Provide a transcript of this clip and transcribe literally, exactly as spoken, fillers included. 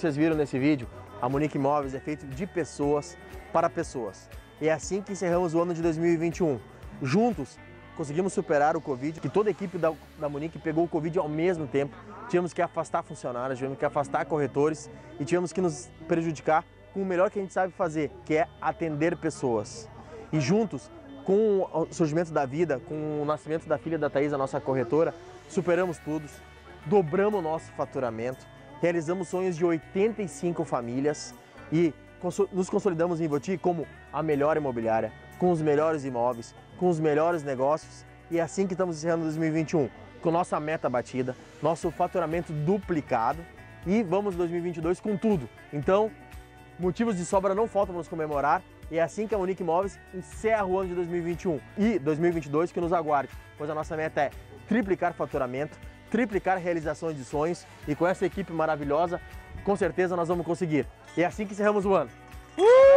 vocês viram nesse vídeo, a Munique Imóveis é feito de pessoas para pessoas. E é assim que encerramos o ano de dois mil e vinte e um. Juntos, conseguimos superar o Covid, que toda a equipe da, da Munique pegou o Covid ao mesmo tempo. Tivemos que afastar funcionários, tivemos que afastar corretores e tivemos que nos prejudicar com o melhor que a gente sabe fazer, que é atender pessoas. E juntos, com o surgimento da vida, com o nascimento da filha da Thaís, a nossa corretora, superamos tudo, dobramos o nosso faturamento, realizamos sonhos de oitenta e cinco famílias e nos consolidamos em Voti como a melhor imobiliária, com os melhores imóveis, com os melhores negócios. E é assim que estamos encerrando dois mil e vinte e um, com nossa meta batida, nosso faturamento duplicado e vamos dois mil e vinte e dois com tudo. Então, motivos de sobra não faltam para nos comemorar. E é assim que a Munique Imóveis encerra o ano de dois mil e vinte e um e dois mil e vinte e dois que nos aguarde, pois a nossa meta é triplicar faturamento, triplicar realizações de sonhos e com essa equipe maravilhosa, com certeza nós vamos conseguir. E é assim que encerramos o ano. Uh!